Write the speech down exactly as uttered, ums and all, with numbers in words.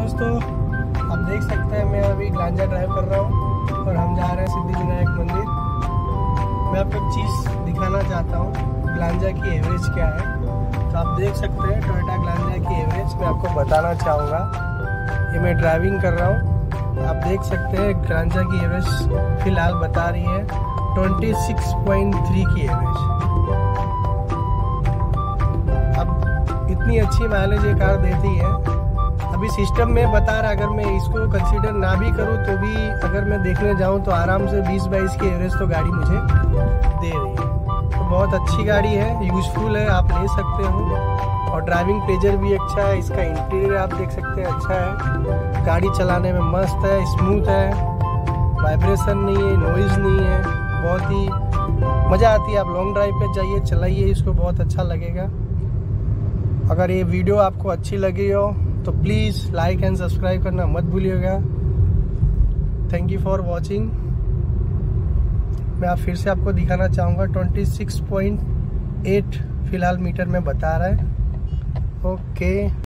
दोस्तों, आप देख सकते हैं मैं अभी ग्लांजा ड्राइव कर रहा हूँ और हम जा रहे हैं सिद्धिविनायक मंदिर। मैं आपको एक चीज़ दिखाना चाहता हूँ, ग्लांजा की एवरेज क्या है। तो आप देख सकते हैं टोयोटा ग्लांजा की एवरेज मैं आपको बताना चाहूँगा। ये मैं ड्राइविंग कर रहा हूँ, आप देख सकते हैं ग्लांजा की एवरेज फिलहाल बता रही है छब्बीस पॉइंट तीन की एवरेज। अब इतनी अच्छी माइलेज ये कार देती है। अभी सिस्टम में बता रहा, अगर मैं इसको कंसीडर ना भी करूँ तो भी अगर मैं देखने जाऊँ तो आराम से बीस बाईस की एवरेज तो गाड़ी मुझे दे रही है। तो बहुत अच्छी गाड़ी है, यूजफुल है, आप ले सकते हो। और ड्राइविंग प्लेजर भी अच्छा है, इसका इंटीरियर आप देख सकते हैं अच्छा है। गाड़ी चलाने में मस्त है, स्मूथ है, वाइब्रेशन नहीं है, नॉइज़ नहीं है, बहुत ही मज़ा आती है। आप लॉन्ग ड्राइव पे जाइए, चलाइए इसको, बहुत अच्छा लगेगा। अगर ये वीडियो आपको अच्छी लगी हो तो प्लीज़ लाइक एंड सब्सक्राइब करना मत भूलिएगा। Thank you for watching. मैं आप फिर से आपको दिखाना चाहूँगा छब्बीस पॉइंट आठ फिलहाल मीटर में बता रहा है। ओके।